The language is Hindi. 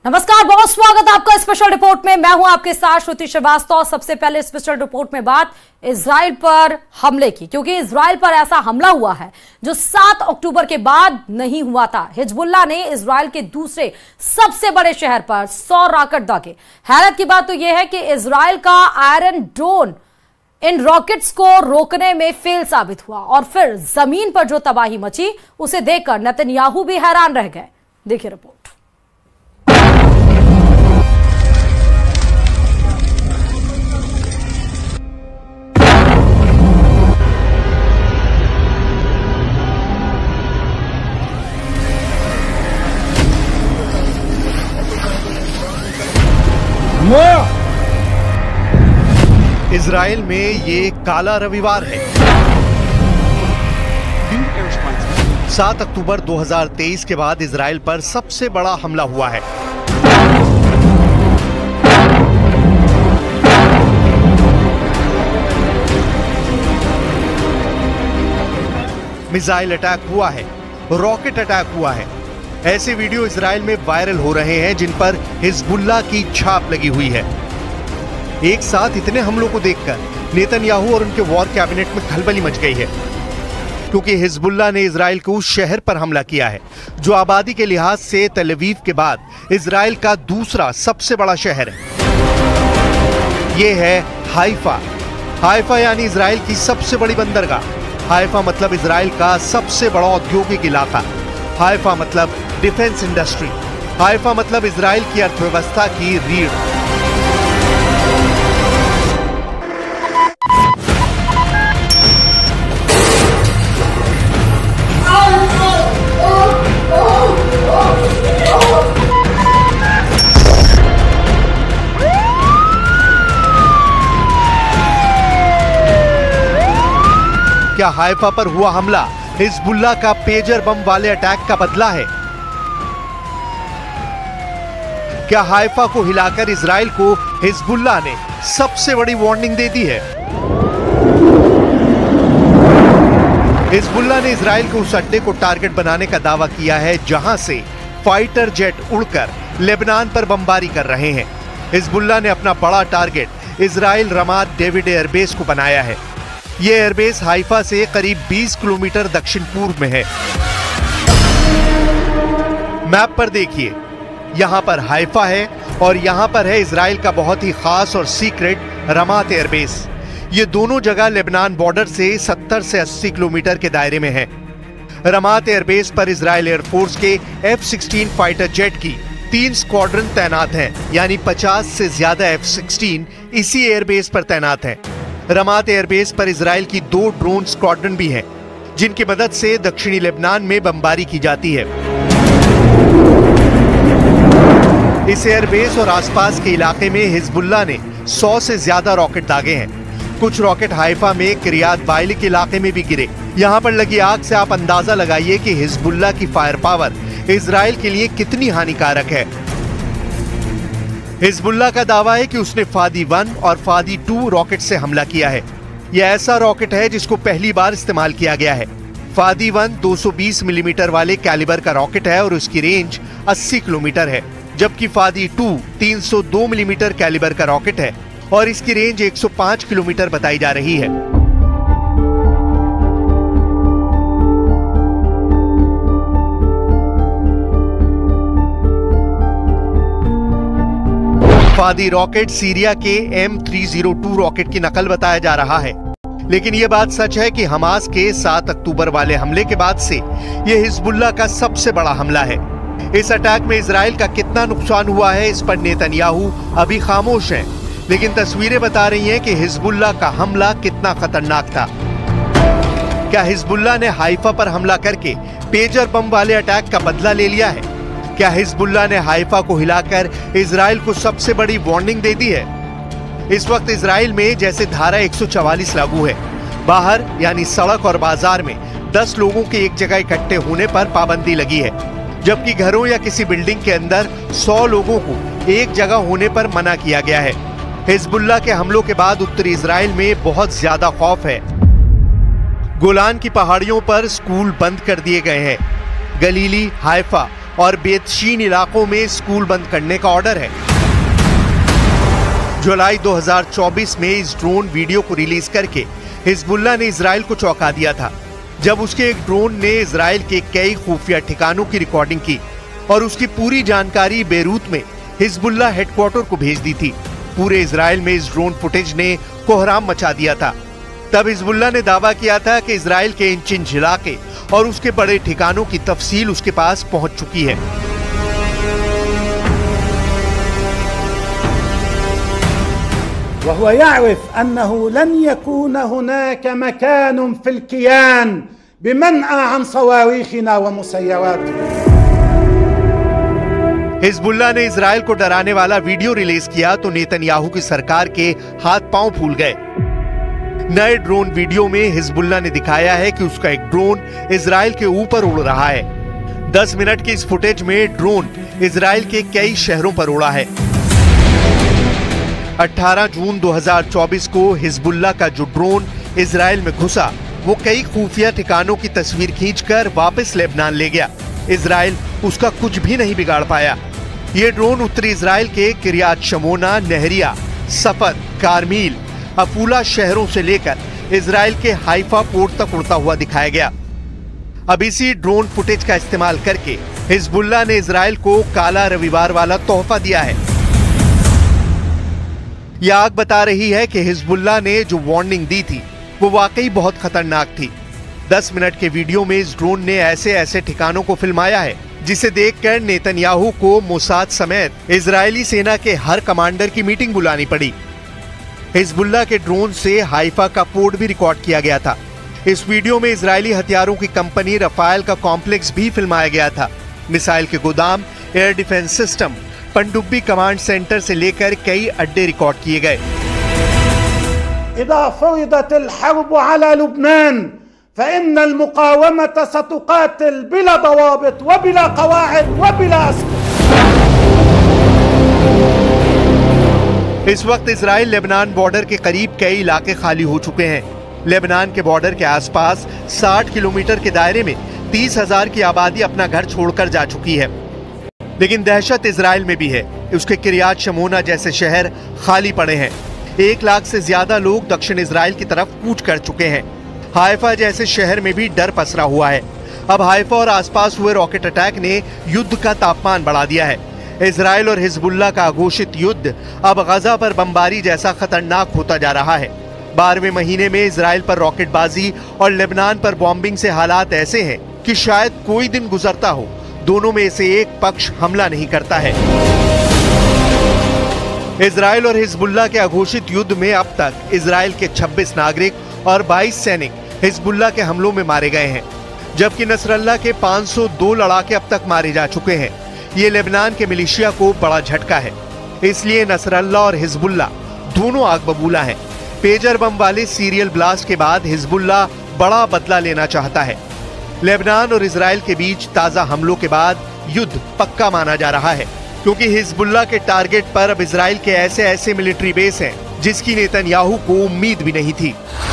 नमस्कार, बहुत स्वागत आपका स्पेशल रिपोर्ट में। मैं हूं आपके साथ श्रुति श्रीवास्तव। सबसे पहले स्पेशल रिपोर्ट में बात इजराइल पर हमले की, क्योंकि इजराइल पर ऐसा हमला हुआ है जो 7 अक्टूबर के बाद नहीं हुआ था। हिजबुल्लाह ने इजराइल के दूसरे सबसे बड़े शहर पर 100 रॉकेट दागे। हैरत की बात तो यह है कि इजराइल का आयरन डोम इन रॉकेट्स को रोकने में फेल साबित हुआ और फिर जमीन पर जो तबाही मची उसे देखकर नेतन्याहू भी हैरान रह गए। देखिए रिपोर्ट। इजराइल में ये काला रविवार है। 7 अक्टूबर 2023 के बाद इजराइल पर सबसे बड़ा हमला हुआ है। मिसाइल अटैक हुआ है, रॉकेट अटैक हुआ है। ऐसे वीडियो इजराइल में वायरल हो रहे हैं जिन पर हिजबुल्लाह की छाप लगी हुई है। एक साथ इतने हमलों को देखकर नेतन्याहू और उनके वॉर कैबिनेट में खलबली मच गई है, क्योंकि हिजबुल्लाह ने इजराइल के उस शहर पर हमला किया है जो आबादी के लिहाज से तेल अवीव के बाद इजराइल का दूसरा सबसे बड़ा शहर है। यह है हाइफा। हाइफा यानी इजराइल की सबसे बड़ी बंदरगाह। हाइफा मतलब इजराइल का सबसे बड़ा औद्योगिक इलाका। हाइफा मतलब डिफेंस इंडस्ट्री। हाइफा मतलब इजराइल की अर्थव्यवस्था की रीढ़। क्या हाइफा पर हुआ हमला हिजबुल्लाह का पेजर बम वाले अटैक का बदला है? क्या हाइफा को हिलाकर इजराइल को हिजबुल्लाह ने सबसे बड़ी वार्निंग दे दी है? हिजबुल्लाह ने इजराइल के उस अड्डे को टारगेट बनाने का दावा किया है जहां से फाइटर जेट उड़कर लेबनान पर बमबारी कर रहे हैं। हिजबुल्लाह ने अपना बड़ा target Israel Ramat David airbase को बनाया है। यह एयरबेस हाइफा से करीब 20 किलोमीटर दक्षिण पूर्व में है। मैप पर देखिए, यहां पर हाइफा है और यहां पर है इजराइल का बहुत ही खास और सीक्रेट रमात एयरबेस। ये दोनों जगह लेबनान बॉर्डर से 70 से 80 किलोमीटर के दायरे में है। रमात एयरबेस पर इजराइल एयरफोर्स के F-16 फाइटर जेट की 3 स्क्वाड्रन तैनात हैं, यानी 50 से ज्यादा F-16 इसी एयरबेस पर तैनात हैं। रमात एयरबेस पर इजराइल की 2 ड्रोन स्क्वाड्रन भी हैं, जिनकी मदद से दक्षिणी लेबनान में बमबारी की जाती है। इस एयरबेस और आसपास के इलाके में हिजबुल्लाह ने 100 से ज्यादा रॉकेट दागे हैं। कुछ रॉकेट हाइफा में किरियात बाइलिक इलाके में भी गिरे। यहां पर लगी आग से आप अंदाजा लगाइए कि हिजबुल्लाह की फायर पावर इजराइल के लिए कितनी हानिकारक है। हिजबुल्लाह का दावा है कि उसने फादी 1 और फादी 2 रॉकेट से हमला किया है। यह ऐसा रॉकेट है जिसको पहली बार इस्तेमाल किया गया है। फादी 1 220 मिलीमीटर वाले कैलिबर का रॉकेट है और उसकी रेंज 80 किलोमीटर है, जबकि फादी 2 302 मिलीमीटर कैलिबर का रॉकेट है और इसकी रेंज 105 किलोमीटर बताई जा रही है। फादी रॉकेट सीरिया के M302 रॉकेट की नकल बताया जा रहा है, लेकिन यह बात सच है कि हमास के 7 अक्टूबर वाले हमले के बाद से यह हिजबुल्लाह का सबसे बड़ा हमला है। इस अटैक में इजराइल का कितना नुकसान हुआ है इस पर नेतन्याहू अभी खामोश हैं, लेकिन तस्वीरें बता रही हैं कि हिजबुल्लाह का हमला कितना खतरनाक था। क्या हिजबुल्लाह ने हाइफा पर हमला करके पेजर बम वाले अटैक का बदला ले लिया है? क्या हिजबुल्लाह ने हाइफा को हिलाकर इजराइल को सबसे बड़ी वार्निंग दे दी है? इस वक्त इजराइल में जैसे धारा 144 लागू है। बाहर यानी सड़क और बाजार में 10 लोगों के एक जगह इकट्ठे होने पर पाबंदी लगी है, जबकि घरों या किसी बिल्डिंग के अंदर 100 लोगों को एक जगह होने पर मना किया गया है। हिजबुल्लाह के हमलों के बाद उत्तरी इजराइल में बहुत ज्यादा खौफ है। गोलान की पहाड़ियों पर स्कूल बंद कर दिए गए हैं। गलीली, हाइफा और बेतशीन इलाकों में स्कूल बंद करने का ऑर्डर है। जुलाई 2024 में इस ड्रोन वीडियो को रिलीज करके हिजबुल्लाह ने इजराइल को चौंका दिया था, जब उसके एक ड्रोन ने इजराइल के कई खुफिया ठिकानों की रिकॉर्डिंग की और उसकी पूरी जानकारी बेरूत में हिजबुल्लाह हेडक्वार्टर को भेज दी थी। पूरे इजराइल में इस ड्रोन फुटेज ने कोहराम मचा दिया था। तब हिजबुल्लाह ने दावा किया था कि इजराइल के इंच-इंच इलाके और उसके बड़े ठिकानों की तफसील उसके पास पहुंच चुकी है। وهو يعرف أنه لن يكون هناك مكان في الكيان بمنع عن صواريخنا ومسيراتنا। हिजबुल्लाह ने इजराइल को डराने वाला वीडियो रिलीज किया तो नेतन्याहू की सरकार के हाथ पांव फूल गए। नए ड्रोन वीडियो में हिजबुल्लाह ने दिखाया है कि उसका एक ड्रोन इजराइल के ऊपर उड़ रहा है। 10 मिनट की इस फुटेज में ड्रोन इजराइल के कई शहरों पर उड़ा है। 18 जून 2024 को हिजबुल्लाह का जो ड्रोन इजराइल में घुसा, वो कई खुफिया ठिकानों की तस्वीर खींचकर वापस लेबनान ले गया। इजराइल उसका कुछ भी नहीं बिगाड़ पाया। ये ड्रोन उत्तरी इजराइल के किरियात शमोना, नहरिया, सफद, कारमील, अफूला शहरों से लेकर इजराइल के हाइफा पोर्ट तक उड़ता हुआ दिखाया गया। अब इसी ड्रोन फुटेज का इस्तेमाल करके हिजबुल्लाह ने इजराइल को काला रविवार वाला तोहफा दिया है। यह आग बता रही है कि हिजबुल्लाह ने जो वार्निंग दी थी वो वाकई बहुत खतरनाक थी। 10 मिनट के वीडियो में इस ड्रोन ने ऐसे ऐसे ठिकानों को फिल्माया है जिसे देखकर नेतन्याहू को मोसाद समेत इजरायली सेना के हर कमांडर की मीटिंग बुलानी पड़ी। हिजबुल्लाह के ड्रोन से हाइफा का पोर्ट भी रिकॉर्ड किया गया था। इस वीडियो में इजरायली हथियारों की कंपनी रफाल का कॉम्प्लेक्स भी फिल्माया गया था। मिसाइल के गोदाम, एयर डिफेंस सिस्टम, पनडुब्बी कमांड सेंटर से लेकर कई अड्डे रिकॉर्ड किए गए। إذا فرضت الحرب على لبنان فإن المقاومة ستقاتل بلا ضوابط وبلا قواعد وبلا أسلحة। इस वक्त इजराइल लेबनान बॉर्डर के करीब कई इलाके खाली हो चुके हैं। लेबनान के बॉर्डर के आसपास 60 किलोमीटर के दायरे में 30,000 की आबादी अपना घर छोड़कर जा चुकी है। लेकिन दहशत इजराइल में भी है। उसके किरियात शमोना जैसे शहर खाली पड़े हैं। 1 लाख से ज्यादा लोग दक्षिण इजराइल की तरफ कूच कर चुके हैं। हाइफा जैसे शहर में भी डर पसरा हुआ है। अब हाइफा और आसपास हुए रॉकेट अटैक ने युद्ध का तापमान बढ़ा दिया है। इजराइल और हिजबुल्लाह का घोषित युद्ध अब गजा पर बमबारी जैसा खतरनाक होता जा रहा है। 12वें महीने में इजराइल पर रॉकेटबाजी और लेबनान पर बॉम्बिंग से हालात ऐसे हैं कि शायद कोई दिन गुजरता हो दोनों में से एक पक्ष हमला नहीं करता है। इजराइल और हिजबुल्लाह के अघोषित युद्ध में अब तक इजराइल के 26 नागरिक और 22 सैनिक हिजबुल्लाह के हमलों में मारे गए हैं, जबकि नसरल्लाह के 502 लड़ाके अब तक मारे जा चुके हैं। ये लेबनान के मिलिशिया को बड़ा झटका है। इसलिए नसरल्लाह और हिजबुल्लाह दोनों आग बबूला हैं। पेजर बम वाले सीरियल ब्लास्ट के बाद हिजबुल्लाह बड़ा बदला लेना चाहता है। लेबनान और इजराइल के बीच ताजा हमलों के बाद युद्ध पक्का माना जा रहा है, क्योंकि हिजबुल्लाह के टारगेट पर अब इजराइल के ऐसे ऐसे मिलिट्री बेस हैं जिसकी नेतन्याहू को उम्मीद भी नहीं थी।